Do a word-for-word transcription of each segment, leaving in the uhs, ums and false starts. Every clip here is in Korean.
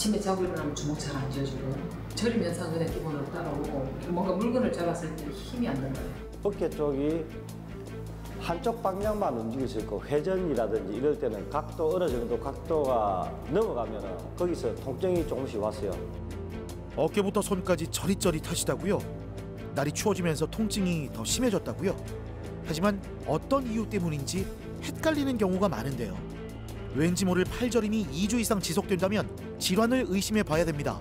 아침에 자고 일어나면 주먹 잘 안 쥐어지고 저림 현상 그냥 기본으로 따라오고 뭔가 물건을 잡았을 때 힘이 안 나요. 어깨 쪽이 한쪽 방향만 움직일 수 있고 회전이라든지 이럴 때는 각도 어느 정도 각도가 넘어가면 거기서 통증이 조금씩 왔어요. 어깨부터 손까지 저릿저릿하시다고요? 날이 추워지면서 통증이 더 심해졌다고요? 하지만 어떤 이유 때문인지 헷갈리는 경우가 많은데요. 왠지 모를 팔저림이 이 주 이상 지속된다면 질환을 의심해 봐야 됩니다.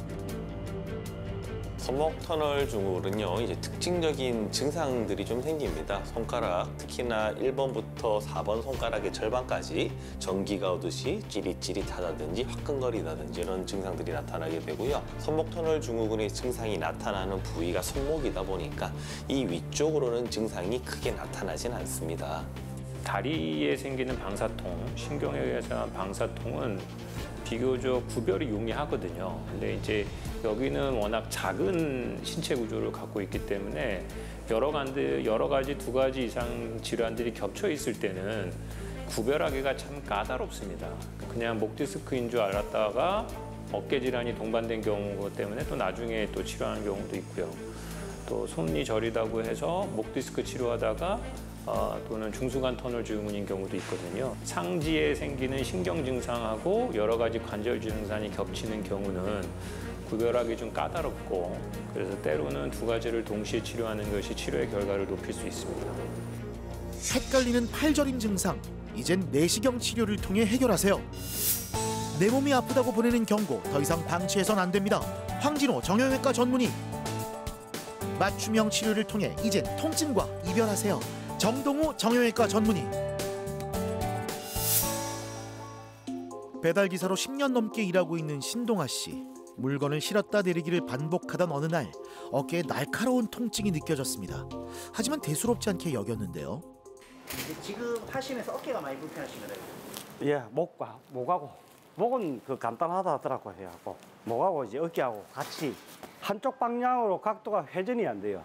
손목 터널 증후군은요, 이제 특징적인 증상들이 좀 생깁니다. 손가락, 특히나 일 번부터 사 번 손가락의 절반까지 전기가 오듯이 찌릿찌릿하다든지 화끈거리다든지 이런 증상들이 나타나게 되고요. 손목 터널 증후군의 증상이 나타나는 부위가 손목이다 보니까 이 위쪽으로는 증상이 크게 나타나진 않습니다. 다리에 생기는 방사통, 신경에 의해서 방사통은 비교적 구별이 용이하거든요. 근데 이제 여기는 워낙 작은 신체 구조를 갖고 있기 때문에 여러 가지, 여러 가지 두 가지 이상 질환들이 겹쳐 있을 때는 구별하기가 참 까다롭습니다. 그냥 목 디스크인 줄 알았다가 어깨 질환이 동반된 경우 때문에 또 나중에 또 치료하는 경우도 있고요. 또 손이 저리다고 해서 목 디스크 치료하다가 어, 또는 중수관 터널 증후군인 경우도 있거든요. 상지에 생기는 신경 증상하고 여러 가지 관절 증상이 겹치는 경우는 구별하기 좀 까다롭고 그래서 때로는 두 가지를 동시에 치료하는 것이 치료의 결과를 높일 수 있습니다. 헷갈리는 팔저림 증상, 이젠 내시경 치료를 통해 해결하세요. 내 몸이 아프다고 보내는 경고, 더 이상 방치해선 안 됩니다. 황진호 정형외과 전문의. 맞춤형 치료를 통해 이젠 통증과 이별하세요. 정동우 정형외과 전문의. 배달기사로 십 년 넘게 일하고 있는 신동아 씨. 물건을 실었다 내리기를 반복하던 어느 날 어깨에 날카로운 통증이 느껴졌습니다. 하지만 대수롭지 않게 여겼는데요. 지금 하시면서 어깨가 많이 불편하시나요? 예, 목과 목하고 목은 그 간단하다 하더라고요. 해갖고 목하고 이제 어깨하고 같이 한쪽 방향으로 각도가 회전이 안 돼요.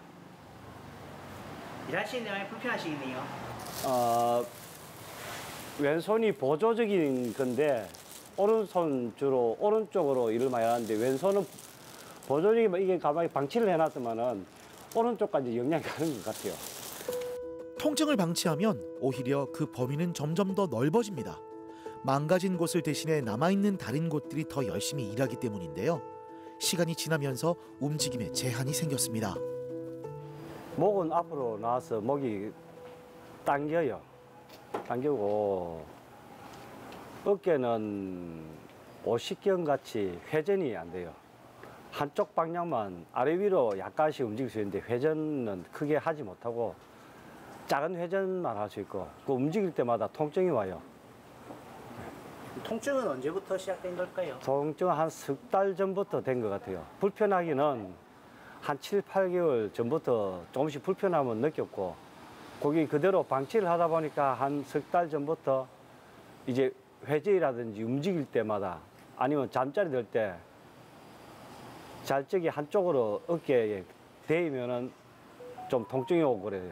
일하시는데 많이 불편하시겠네요. 어, 왼손이 보조적인 건데 오른손 주로 오른쪽으로 일을 많이 하는데 왼손은 보조적인 이게 가만히 방치를 해놨으면은 오른쪽까지 영향이 가는 것 같아요. 통증을 방치하면 오히려 그 범위는 점점 더 넓어집니다. 망가진 곳을 대신해 남아있는 다른 곳들이 더 열심히 일하기 때문인데요. 시간이 지나면서 움직임에 제한이 생겼습니다. 목은 앞으로 나와서 목이 당겨요. 당기고 어깨는 오십경 같이 회전이 안 돼요. 한쪽 방향만 아래 위로 약간씩 움직일 수 있는데 회전은 크게 하지 못하고 작은 회전만 할 수 있고 그 움직일 때마다 통증이 와요. 통증은 언제부터 시작된 걸까요? 통증은 한 석 달 전부터 된 것 같아요. 불편하기는 한 칠, 팔 개월 전부터 조금씩 불편함은 느꼈고 거기 그대로 방치를 하다 보니까 한 석 달 전부터 이제 회전이라든지 움직일 때마다 아니면 잠자리 들 때 잘 적이 한쪽으로 어깨에 대이면은 좀 통증이 오고 그래요.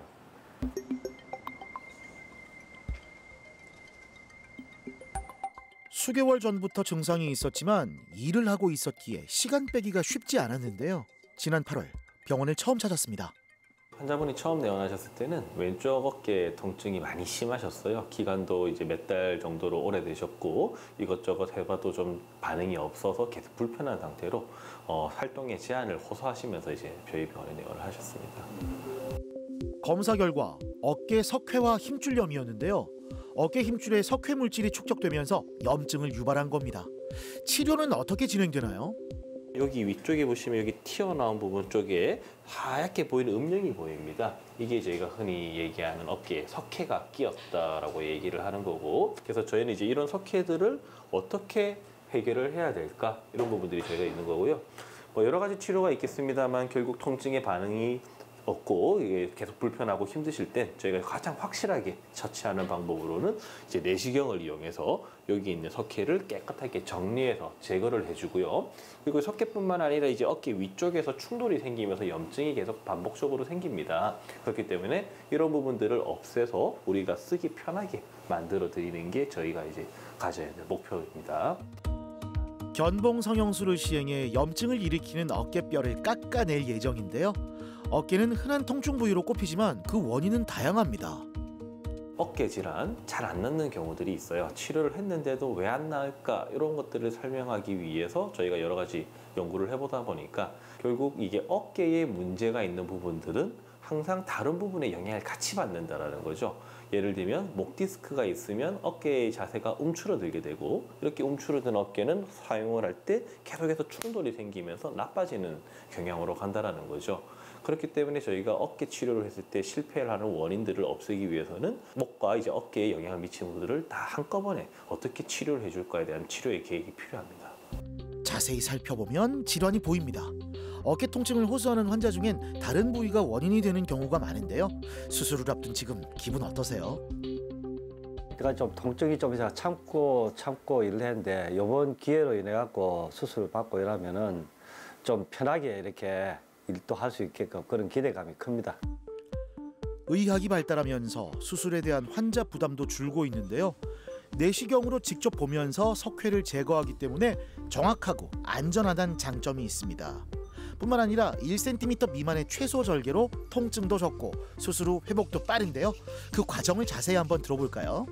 수개월 전부터 증상이 있었지만 일을 하고 있었기에 시간 빼기가 쉽지 않았는데요. 지난 팔월 병원을 처음 찾았습니다. 환자분이 처음 내원하셨을 때는 왼쪽 어깨 통증이 많이 심하셨어요. 기간도 이제 몇 달 정도로 오래되셨고 이것저것 해봐도 좀 반응이 없어서 계속 불편한 상태로 어, 활동에 제한을 호소하시면서 이제 저희 병원에 내원을 하셨습니다. 검사 결과 어깨 석회와 힘줄염이었는데요. 어깨 힘줄에 석회 물질이 축적되면서 염증을 유발한 겁니다. 치료는 어떻게 진행되나요? 여기 위쪽에 보시면 여기 튀어나온 부분 쪽에 하얗게 보이는 음영이 보입니다. 이게 저희가 흔히 얘기하는 어깨에 석회가 끼었다라고 얘기를 하는 거고, 그래서 저희는 이제 이런 석회들을 어떻게 해결을 해야 될까, 이런 부분들이 저희가 있는 거고요. 뭐 여러 가지 치료가 있겠습니다만 결국 통증의 반응이 없고 이게 계속 불편하고 힘드실 때 저희가 가장 확실하게 처치하는 방법으로는 이제 내시경을 이용해서 여기 있는 석회를 깨끗하게 정리해서 제거를 해주고요. 그리고 석회뿐만 아니라 이제 어깨 위쪽에서 충돌이 생기면서 염증이 계속 반복적으로 생깁니다. 그렇기 때문에 이런 부분들을 없애서 우리가 쓰기 편하게 만들어 드리는 게 저희가 이제 가져야 될 목표입니다. 견봉 성형술을 시행해 염증을 일으키는 어깨뼈를 깎아낼 예정인데요. 어깨는 흔한 통증 부위로 꼽히지만 그 원인은 다양합니다. 어깨 질환 잘 안 낫는 경우들이 있어요. 치료를 했는데도 왜 안 나을까 이런 것들을 설명하기 위해서 저희가 여러 가지 연구를 해보다 보니까 결국 이게 어깨에 문제가 있는 부분들은 항상 다른 부분에 영향을 같이 받는다라는 거죠. 예를 들면 목 디스크가 있으면 어깨의 자세가 움츠러들게 되고 이렇게 움츠러든 어깨는 사용을 할 때 계속해서 충돌이 생기면서 나빠지는 경향으로 간다라는 거죠. 그렇기 때문에 저희가 어깨 치료를 했을 때 실패를 하는 원인들을 없애기 위해서는 목과 이제 어깨에 영향을 미치는 부분들을 다 한꺼번에 어떻게 치료를 해줄까에 대한 치료의 계획이 필요합니다. 자세히 살펴보면 질환이 보입니다. 어깨 통증을 호소하는 환자 중엔 다른 부위가 원인이 되는 경우가 많은데요. 수술을 앞둔 지금 기분 어떠세요? 그러니까 좀 통증이 좀 있어 참고 참고 일을 했는데 이번 기회로 인해 갖고 수술을 받고 이러면은 좀 편하게 이렇게 일도 할 수 있게끔 그런 기대감이 큽니다. 의학이 발달하면서 수술에 대한 환자 부담도 줄고 있는데요. 내시경으로 직접 보면서 석회를 제거하기 때문에 정확하고 안전하다는 장점이 있습니다. 뿐만 아니라 일 센티미터 미만의 최소 절개로 통증도 적고 수술 후 회복도 빠른데요. 그 과정을 자세히 한번 들어볼까요?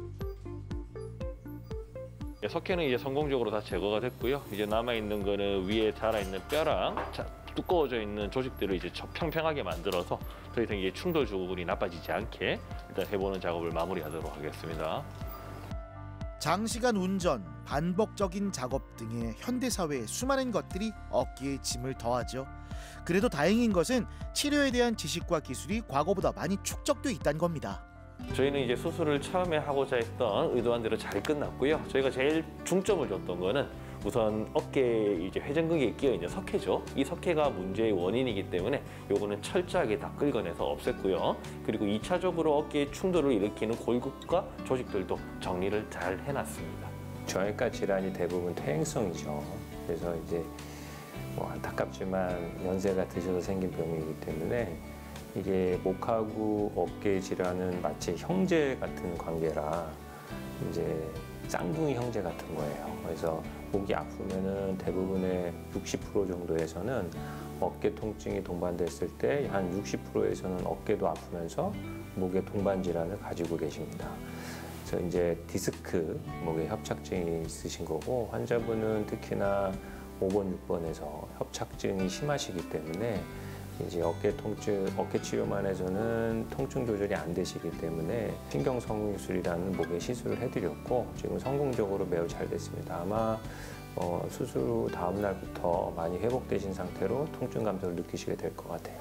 석회는 이제 성공적으로 다 제거가 됐고요. 이제 남아 있는 거는 위에 자라 있는 뼈랑 자, 두꺼워져 있는 조직들을 이제 평평하게 만들어서 더 이상 이제 충돌 조국이 나빠지지 않게 일단 해보는 작업을 마무리하도록 하겠습니다. 장시간 운전, 반복적인 작업 등의 현대 사회의 수많은 것들이 어깨에 짐을 더하죠. 그래도 다행인 것은 치료에 대한 지식과 기술이 과거보다 많이 축적돼 있다는 겁니다. 저희는 이제 수술을 처음에 하고자 했던 의도한 대로 잘 끝났고요. 저희가 제일 중점을 줬던 거는 우선 어깨에 이제 회전근개에 끼어 있는 석회죠. 이 석회가 문제의 원인이기 때문에 요거는 철저하게 다 긁어내서 없앴고요. 그리고 이 차적으로 어깨에 충돌을 일으키는 골격과 조직들도 정리를 잘 해놨습니다. 저혈과 질환이 대부분 퇴행성이죠. 그래서 이제 뭐 안타깝지만 연세가 드셔서 생긴 병이기 때문에 이게 목하고 어깨 질환은 마치 형제 같은 관계라 이제 쌍둥이 형제 같은 거예요. 그래서 목이 아프면은 대부분의 육십 퍼센트 정도에서는 어깨 통증이 동반됐을 때 한 육십 퍼센트에서는 어깨도 아프면서 목의 동반 질환을 가지고 계십니다. 그래서 이제 디스크, 목에 협착증이 있으신 거고 환자분은 특히나 오 번, 육 번에서 협착증이 심하시기 때문에 이제 어깨 통증, 어깨 치료만 해서는 통증 조절이 안 되시기 때문에 신경 성형술이라는 목의 시술을 해드렸고 지금 성공적으로 매우 잘 됐습니다. 아마 어, 수술 후 다음 날부터 많이 회복되신 상태로 통증 감소를 느끼시게 될 것 같아요.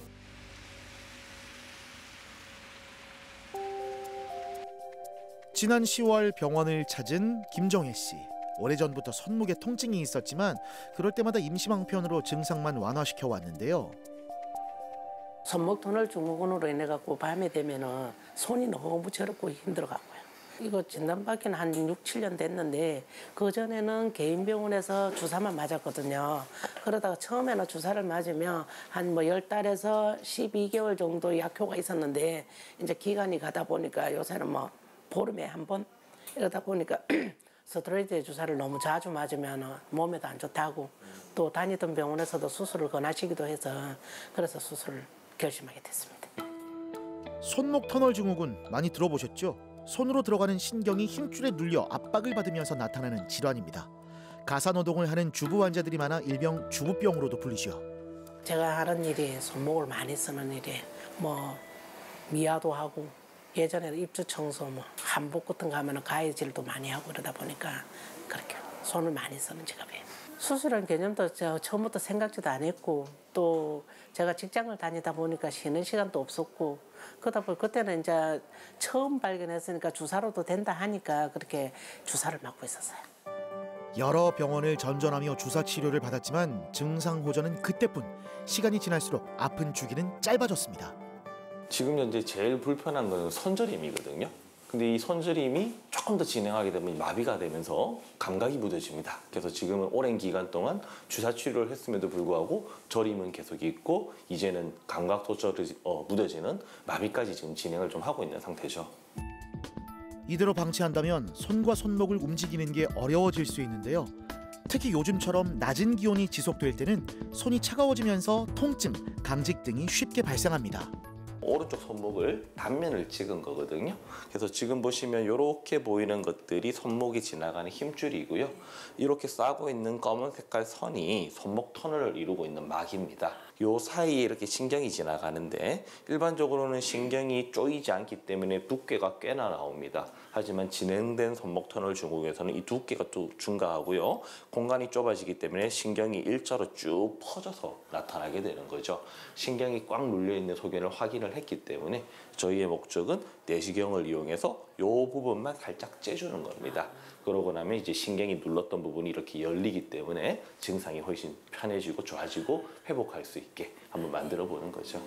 지난 시월 병원을 찾은 김정혜 씨. 오래전부터 손목에 통증이 있었지만 그럴 때마다 임시방편으로 증상만 완화시켜 왔는데요. 손목 터널 증후군으로 인해 갖고 밤에 되면은 손이 너무 저렇고 힘들어갖고요. 이거 진단받기는 한 육, 칠 년 됐는데 그 전에는 개인 병원에서 주사만 맞았거든요. 그러다가 처음에는 주사를 맞으면 한 뭐 열 달에서 십이 개월 정도 약효가 있었는데 이제 기간이 가다 보니까 요새는 뭐 보름에 한 번 이러다 보니까 스테로이드 주사를 너무 자주 맞으면 몸에도 안 좋다고 또 다니던 병원에서도 수술을 권하시기도 해서 그래서 수술을 결심하게 됐습니다. 손목 터널 증후군 많이 들어보셨죠? 손으로 들어가는 신경이 힘줄에 눌려 압박을 받으면서 나타나는 질환입니다. 가사노동을 하는 주부 환자들이 많아 일명 주부병으로도 불리죠. 제가 하는 일이 손목을 많이 쓰는 일이에요. 뭐 미아도 하고 예전에는 입주 청소, 뭐 한복 같은 거 하면 가위질도 많이 하고 그러다 보니까 그렇게 손을 많이 쓰는 직업이에요. 수술한 개념도 제가 처음부터 생각지도 안 했고 또 제가 직장을 다니다 보니까 쉬는 시간도 없었고 그러다 보니 그때는 이제 처음 발견했으니까 주사로도 된다 하니까 그렇게 주사를 맞고 있었어요. 여러 병원을 전전하며 주사 치료를 받았지만 증상 호전은 그때뿐. 시간이 지날수록 아픈 주기는 짧아졌습니다. 지금 현재 제일 불편한 건 손저림이거든요. 근데 이 손저림이 조금 더 진행하게 되면 마비가 되면서 감각이 무뎌집니다. 그래서 지금은 오랜 기간 동안 주사 치료를 했음에도 불구하고 저림은 계속 있고 이제는 감각 조절이 어, 무뎌지는 마비까지 지금 진행을 좀 하고 있는 상태죠. 이대로 방치한다면 손과 손목을 움직이는 게 어려워질 수 있는데요. 특히 요즘처럼 낮은 기온이 지속될 때는 손이 차가워지면서 통증, 강직 등이 쉽게 발생합니다. 오른쪽 손목을 단면을 찍은 거거든요. 그래서 지금 보시면 이렇게 보이는 것들이 손목이 지나가는 힘줄이고요. 이렇게 싸고 있는 검은 색깔 선이 손목 터널을 이루고 있는 막입니다. 요 사이에 이렇게 신경이 지나가는데 일반적으로는 신경이 쪼이지 않기 때문에 두께가 꽤나 나옵니다. 하지만 진행된 손목 터널 증후군에서는 이 두께가 또 증가하고요. 공간이 좁아지기 때문에 신경이 일자로 쭉 퍼져서 나타나게 되는 거죠. 신경이 꽉 눌려있는 소견을 확인을 했기 때문에 저희의 목적은 내시경을 이용해서 이 부분만 살짝 째주는 겁니다. 그러고 나면 이제 신경이 눌렀던 부분이 이렇게 열리기 때문에 증상이 훨씬 편해지고 좋아지고 회복할 수 있게 한번 만들어 보는 거죠.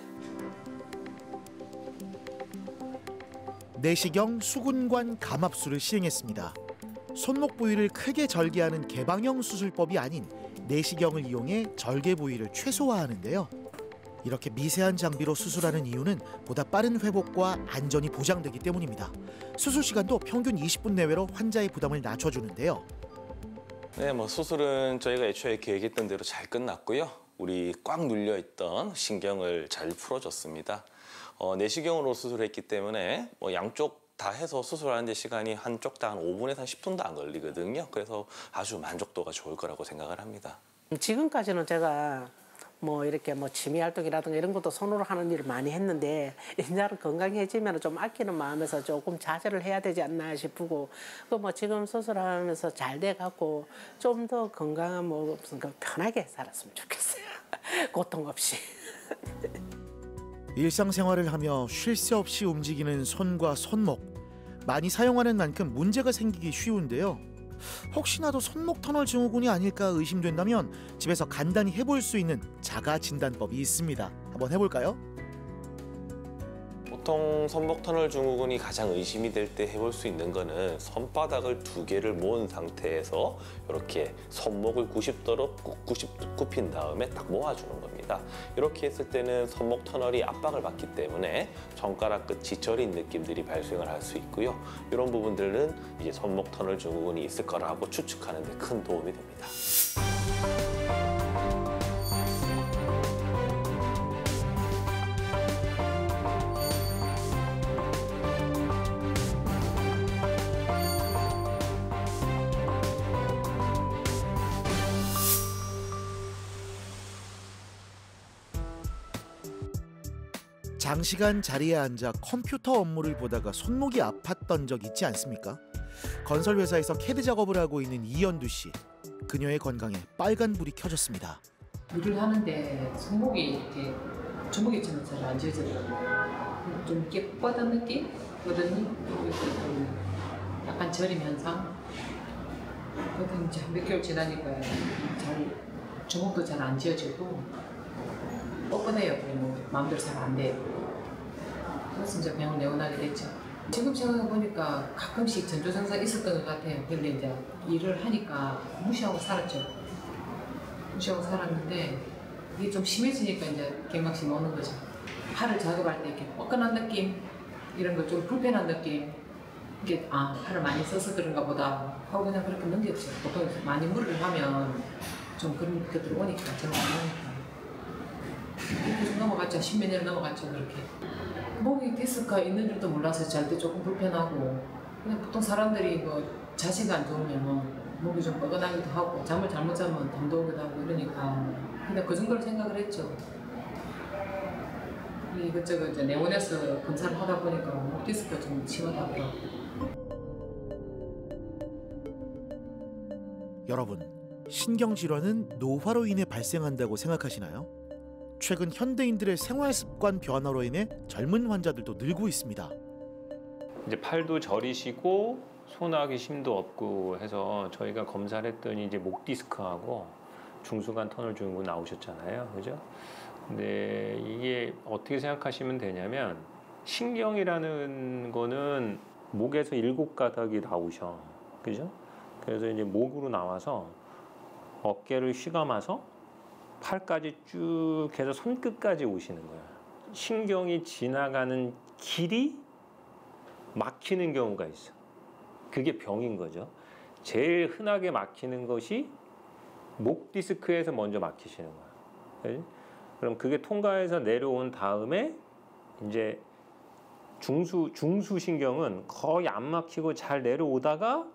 내시경 수근관 감압술을 시행했습니다. 손목 부위를 크게 절개하는 개방형 수술법이 아닌 내시경을 이용해 절개 부위를 최소화하는데요. 이렇게 미세한 장비로 수술하는 이유는 보다 빠른 회복과 안전이 보장되기 때문입니다. 수술 시간도 평균 이십 분 내외로 환자의 부담을 낮춰주는데요. 네, 뭐 수술은 저희가 애초에 계획했던 대로 잘 끝났고요. 우리 꽉 눌려있던 신경을 잘 풀어줬습니다. 어, 내시경으로 수술했기 때문에 뭐 양쪽 다 해서 수술하는 데 시간이 한쪽당 한 오 분에서 한 십 분도 안 걸리거든요. 그래서 아주 만족도가 좋을 거라고 생각을 합니다. 지금까지는 제가 뭐 이렇게 뭐 취미 활동이라든가 이런 것도 손으로 하는 일을 많이 했는데 이제는 건강해지면 좀 아끼는 마음에서 조금 자제를 해야 되지 않나 싶고 그 뭐 지금 수술하면서 잘 돼갖고 좀 더 건강한 뭐 무슨 그 편하게 살았으면 좋겠어요. 고통 없이. 일상생활을 하며 쉴 새 없이 움직이는 손과 손목. 많이 사용하는 만큼 문제가 생기기 쉬운데요. 혹시나도 손목 터널 증후군이 아닐까 의심된다면 집에서 간단히 해볼 수 있는 자가 진단법이 있습니다. 한번 해볼까요? 보통 손목 터널 증후군이 가장 의심이 될 때 해볼 수 있는 거는 손바닥을 두 개를 모은 상태에서 이렇게 손목을 구십 도로 구십 도 굽힌 다음에 딱 모아주는 겁니다. 이렇게 했을 때는 손목 터널이 압박을 받기 때문에 손가락 끝이 저린 느낌들이 발생을 할 수 있고요. 이런 부분들은 이제 손목 터널 증후군이 있을 거라고 추측하는 데 큰 도움이 됩니다. 장시간 자리에 앉아 컴퓨터 업무를 보다가 손목이 아팠던 적 있지 않습니까? 건설 회사에서 캐드 작업을 하고 있는 이연두 씨. 그녀의 건강에 빨간불이 켜졌습니다. 일을 하는데 손목이 이렇게 주먹이처럼 잘 안 쥐어져요. 좀 이렇게 뻗은 느낌거든요. 약간 저림 현상. 그것도 이제 몇 개월 지나니까 잘 주먹도 잘 안 쥐어지고 뻐근해요. 뭐 마음대로 잘 안 돼요. 그래서 이제 병원 내원하게 됐죠. 지금 생각해보니까 가끔씩 전조증상 있었던 것 같아요. 근데 이제 일을 하니까 무시하고 살았죠. 무시하고 살았는데 이게 좀 심해지니까 이제 경각심이 오는 거죠. 팔을 작업할 때 이렇게 뻐근한 느낌, 이런 거 좀 불편한 느낌, 이게 아 팔을 많이 써서 그런가 보다 하고 그냥 그렇게 넘겼죠. 보통 많이 무리를 하면 좀 그런 것들이 오니까 저는 안 오니까. 이렇게 좀 넘어갔죠. 십몇 년 넘어갔죠. 그렇게. 목이 디스크가 있는 줄도 몰라서 잘 때 조금 불편하고 그냥 보통 사람들이 뭐 자세가 안 좋으면 목이 좀 뻐근하기도 하고 잠을 잘못 자면 담도 오기도 하고 이러니까 그냥 그 정도로 생각을 했죠. 이것저것 이제 내원해서 검사를 하다 보니까 목 디스크가 좀 심하다더라고요. 여러분, 신경질환은 노화로 인해 발생한다고 생각하시나요? 최근 현대인들의 생활 습관 변화로 인해 젊은 환자들도 늘고 있습니다. 이제 팔도 저리시고 손하기 힘도 없고 해서 저희가 검사를 했더니 이제 목 디스크하고 중수관 터널 증후군 나오셨잖아요, 그죠? 근데 이게 어떻게 생각하시면 되냐면 신경이라는 거는 목에서 일곱 가닥이 나오셔, 그죠? 그래서 이제 목으로 나와서 어깨를 휘감아서 팔까지 쭉 해서 손끝까지 오시는 거예요. 신경이 지나가는 길이 막히는 경우가 있어. 그게 병인 거죠. 제일 흔하게 막히는 것이 목 디스크에서 먼저 막히시는 거예요. 네? 그럼 그게 통과해서 내려온 다음에 이제 중수 중수신경은 거의 안 막히고 잘 내려오다가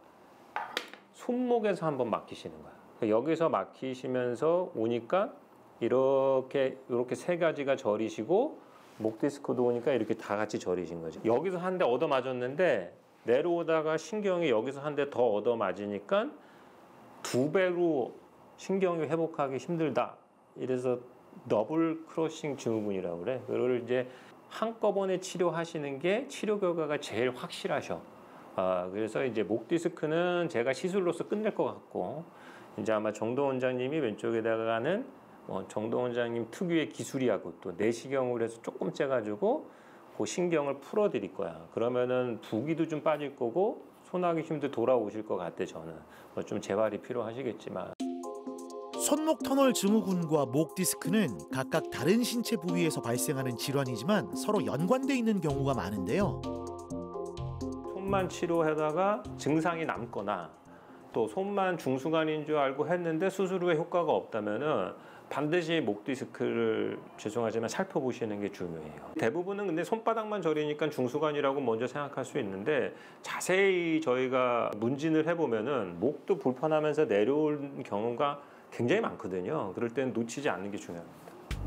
손목에서 한번 막히시는 거예요. 여기서 막히시면서 오니까 이렇게 이렇게 세 가지가 저리시고 목 디스크도 오니까 이렇게 다 같이 저리신 거죠. 여기서 한 대 얻어 맞았는데 내려오다가 신경이 여기서 한 대 더 얻어 맞으니까 두 배로 신경이 회복하기 힘들다. 이래서 더블 크로싱 증후군이라고 그래. 그걸 이제 한꺼번에 치료하시는 게 치료 결과가 제일 확실하셔. 아, 그래서 이제 목 디스크는 제가 시술로서 끝낼 것 같고 이제 아마 정동 원장님이 왼쪽에다가는 어, 정동 원장님 특유의 기술이하고 또 내시경을 해서 조금 째가지고 그 신경을 풀어드릴 거야. 그러면은 부기도 좀 빠질 거고 손하기 힘도 돌아오실 것 같아 저는. 뭐 좀 재활이 필요하시겠지만. 손목 터널 증후군과 목 디스크는 각각 다른 신체 부위에서 발생하는 질환이지만 서로 연관돼 있는 경우가 많은데요. 손만 치료하다가 증상이 남거나 또 손만 중수관인 줄 알고 했는데 수술 후에 효과가 없다면은 반드시 목 디스크를 죄송하지만 살펴보시는 게 중요해요. 대부분은 근데 손바닥만 저리니까 중수관이라고 먼저 생각할 수 있는데 자세히 저희가 문진을 해보면은 목도 불편하면서 내려올 경우가 굉장히 많거든요. 그럴 때는 놓치지 않는 게 중요합니다.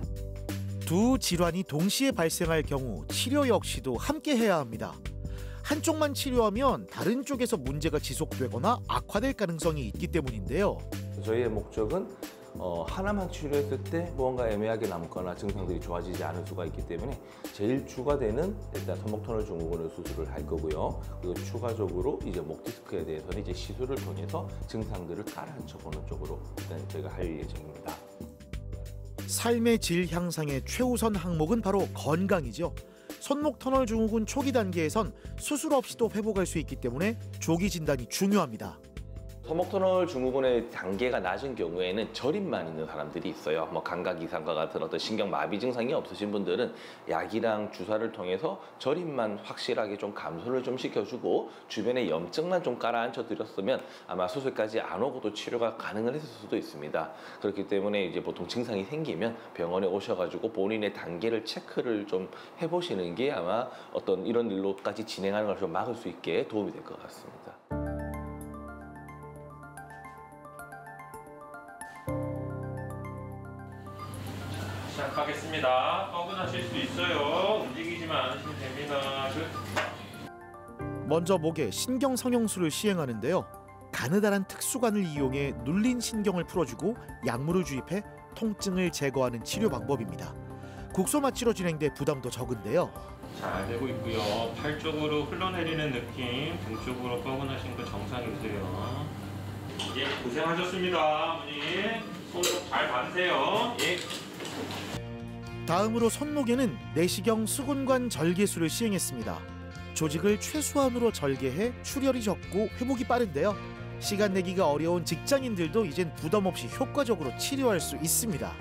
두 질환이 동시에 발생할 경우 치료 역시도 함께 해야 합니다. 한쪽만 치료하면 다른 쪽에서 문제가 지속되거나 악화될 가능성이 있기 때문인데요. 저희의 목적은 어, 하나만 치료했을 때 무언가 애매하게 남거나 증상들이 좋아지지 않을 수가 있기 때문에 제일 주가 되는 일단 손목 터널 증후군을 수술을 할 거고요. 그리고 추가적으로 이제 목 디스크에 대해서는 이제 시술을 통해서 증상들을 가라앉혀보는 쪽으로 일단 저희가 할 예정입니다. 삶의 질 향상의 최우선 항목은 바로 건강이죠. 손목 터널 증후군 초기 단계에선 수술 없이도 회복할 수 있기 때문에 조기 진단이 중요합니다. 손목 터널 증후군의 단계가 낮은 경우에는 저림만 있는 사람들이 있어요. 뭐 감각 이상과 같은 어떤 신경 마비 증상이 없으신 분들은 약이랑 주사를 통해서 저림만 확실하게 좀 감소를 좀 시켜주고 주변에 염증만 좀 깔아앉혀 드렸으면 아마 수술까지 안 오고도 치료가 가능을 했을 수도 있습니다. 그렇기 때문에 이제 보통 증상이 생기면 병원에 오셔가지고 본인의 단계를 체크를 좀 해보시는 게 아마 어떤 이런 일로까지 진행하는 걸 좀 막을 수 있게 도움이 될 것 같습니다. 시작하겠습니다. 뻐근하실 수 있어요. 움직이지만 않으시면 됩니다. 먼저 목에 신경 성형술을 시행하는데요. 가느다란 특수관을 이용해 눌린 신경을 풀어주고 약물을 주입해 통증을 제거하는 치료 방법입니다. 국소 마취로 진행돼 부담도 적은데요. 잘 되고 있고요. 팔 쪽으로 흘러내리는 느낌, 등 쪽으로 뻐근하신 거 정상이세요. 예, 고생하셨습니다, 어머니. 손목 잘 받으세요. 예. 다음으로 손목에는 내시경 수근관 절개술을 시행했습니다. 조직을 최소한으로 절개해 출혈이 적고 회복이 빠른데요. 시간 내기가 어려운 직장인들도 이젠 부담 없이 효과적으로 치료할 수 있습니다.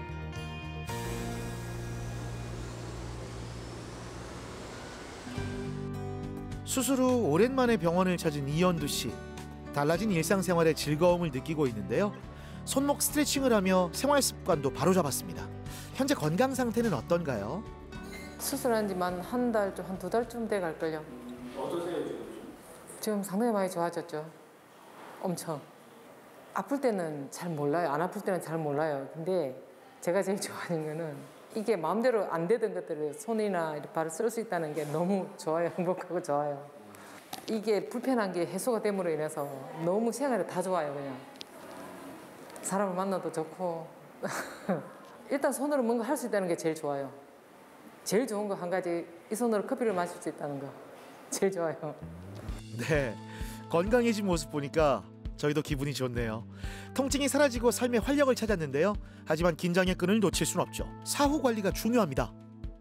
수술 후 오랜만에 병원을 찾은 이연두 씨. 달라진 일상생활에 즐거움을 느끼고 있는데요. 손목 스트레칭을 하며 생활 습관도 바로잡았습니다. 현재 건강 상태는 어떤가요? 수술한 지만 한 달, 한 두 달쯤 돼 갈걸요. 어떠세요 지금? 지금 상당히 많이 좋아졌죠. 엄청. 아플 때는 잘 몰라요. 안 아플 때는 잘 몰라요. 근데 제가 제일 좋아하는 거는 이게 마음대로 안 되던 것들을 손이나 발을 쓸 수 있다는 게 너무 좋아요. 행복하고 좋아요. 이게 불편한 게 해소가 됨으로 인해서 너무 생활이 다 좋아요. 그냥. 사람을 만나도 좋고 일단 손으로 뭔가 할 수 있다는 게 제일 좋아요. 제일 좋은 거 한 가지, 이 손으로 커피를 마실 수 있다는 거 제일 좋아요. 네, 건강해진 모습 보니까 저희도 기분이 좋네요. 통증이 사라지고 삶의 활력을 찾았는데요. 하지만 긴장의 끈을 놓칠 순 없죠. 사후 관리가 중요합니다.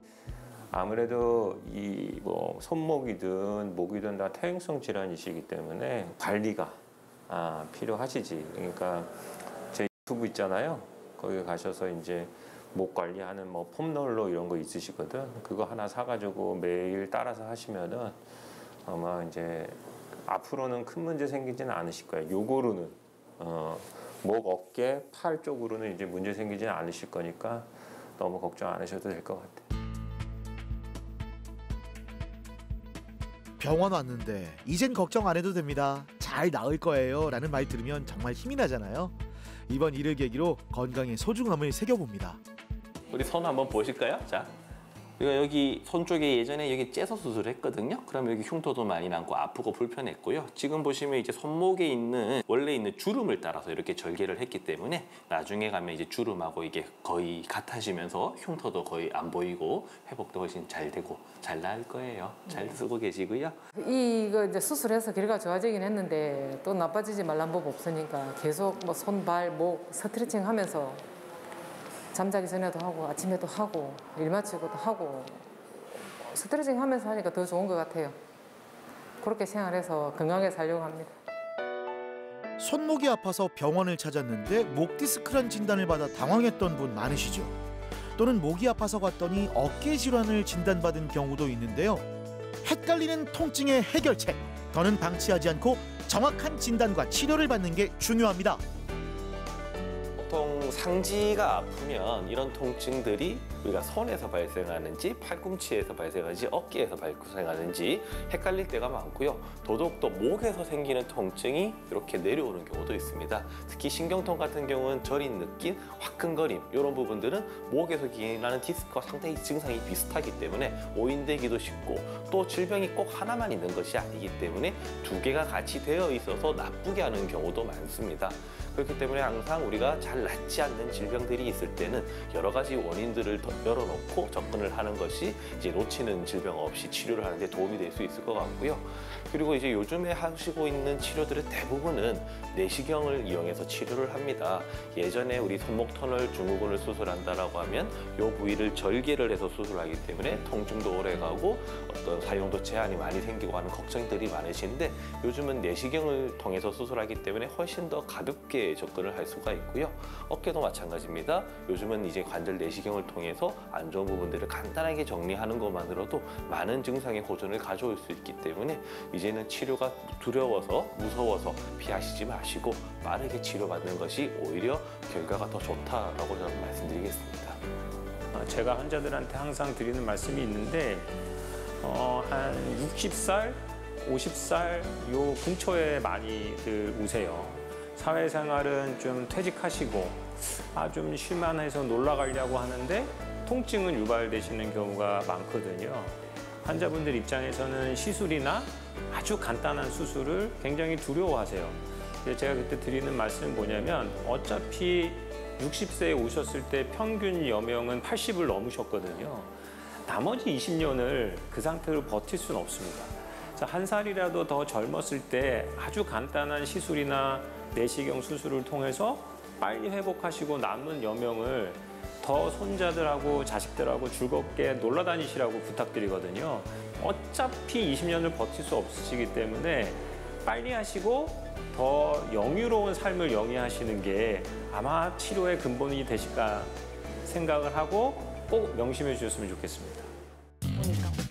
아무래도 이 뭐 손목이든 목이든 다 퇴행성 질환이시기 때문에 관리가 아, 필요하시지. 그러니까 제 유튜브 있잖아요. 거기 가셔서 이제 목 관리하는 뭐 폼롤러 이런 거 있으시거든. 그거 하나 사가지고 매일 따라서 하시면은 아마 이제 앞으로는 큰 문제 생기지는 않으실 거예요. 요거로는 어, 목, 어깨, 팔 쪽으로는 이제 문제 생기지는 않으실 거니까 너무 걱정 안 하셔도 될 것 같아요. 병원 왔는데 이젠 걱정 안 해도 됩니다. 잘 나을 거예요 라는 말 들으면 정말 힘이 나잖아요. 이번 일을 계기로 건강의 소중함을 새겨봅니다. 우리 손 한번 보실까요? 자, 우리가 여기 손 쪽에 예전에 여기 째서 수술을 했거든요. 그러면 여기 흉터도 많이 남고 아프고 불편했고요. 지금 보시면 이제 손목에 있는 원래 있는 주름을 따라서 이렇게 절개를 했기 때문에 나중에 가면 이제 주름하고 이게 거의 같아지면서 흉터도 거의 안 보이고 회복도 훨씬 잘 되고 잘 나을 거예요. 잘 쓰고 계시고요. 이거 이제 수술해서 결과가 좋아지긴 했는데 또 나빠지지 말란 법 없으니까 계속 뭐 손, 발, 목 스트레칭 하면서 잠자기 전에도 하고 아침에도 하고 일 마치고도 하고 스트레칭 하면서 하니까 더 좋은 것 같아요. 그렇게 생활해서 건강하게 살려고 합니다. 손목이 아파서 병원을 찾았는데 목 디스크란 진단을 받아 당황했던 분 많으시죠? 또는 목이 아파서 갔더니 어깨 질환을 진단받은 경우도 있는데요. 헷갈리는 통증의 해결책. 더는 방치하지 않고 정확한 진단과 치료를 받는 게 중요합니다. 보통 상지가 아프면 이런 통증들이 우리가 손에서 발생하는지 팔꿈치에서 발생하는지 어깨에서 발생하는지 헷갈릴 때가 많고요. 더더욱더 목에서 생기는 통증이 이렇게 내려오는 경우도 있습니다. 특히 신경통 같은 경우는 저린 느낌, 화끈거림 이런 부분들은 목에서 기인하는 디스크와 상당히 증상이 비슷하기 때문에 오인되기도 쉽고 또 질병이 꼭 하나만 있는 것이 아니기 때문에 두 개가 같이 되어 있어서 나쁘게 하는 경우도 많습니다. 그렇기 때문에 항상 우리가 잘 낫지 않는 질병들이 있을 때는 여러 가지 원인들을 더 열어놓고 접근을 하는 것이 이제 놓치는 질병 없이 치료를 하는 데 도움이 될 수 있을 것 같고요. 그리고 이제 요즘에 하시고 있는 치료들의 대부분은 내시경을 이용해서 치료를 합니다. 예전에 우리 손목 터널 증후군을 수술한다라고 하면 이 부위를 절개를 해서 수술하기 때문에 통증도 오래 가고 어떤 사용도 제한이 많이 생기고 하는 걱정들이 많으신데 요즘은 내시경을 통해서 수술하기 때문에 훨씬 더 가볍게 접근을 할 수가 있고요. 어깨도 마찬가지입니다. 요즘은 이제 관절 내시경을 통해서 안 좋은 부분들을 간단하게 정리하는 것만으로도 많은 증상의 호전을 가져올 수 있기 때문에 이제는 치료가 두려워서 무서워서 피하시지 마시고 빠르게 치료받는 것이 오히려 결과가 더 좋다라고 저는 말씀드리겠습니다. 제가 환자들한테 항상 드리는 말씀이 있는데 어, 한 육십 살, 오십 살 요 근처에 많이들 오세요. 사회생활은 좀 퇴직하시고 아, 좀 쉴만해서 놀러 가려고 하는데 통증은 유발되시는 경우가 많거든요. 환자분들 입장에서는 시술이나 아주 간단한 수술을 굉장히 두려워하세요. 제가 그때 드리는 말씀은 뭐냐면 어차피 육십 세에 오셨을 때 평균 여명은 팔십을 넘으셨거든요. 나머지 이십 년을 그 상태로 버틸 수는 없습니다. 한 살이라도 더 젊었을 때 아주 간단한 시술이나 내시경 수술을 통해서 빨리 회복하시고 남은 여명을 더 손자들하고 자식들하고 즐겁게 놀러 다니시라고 부탁드리거든요. 어차피 이십 년을 버틸 수 없으시기 때문에 빨리 하시고 더 영유로운 삶을 영위하시는 게 아마 치료의 근본이 되실까 생각을 하고 꼭 명심해 주셨으면 좋겠습니다.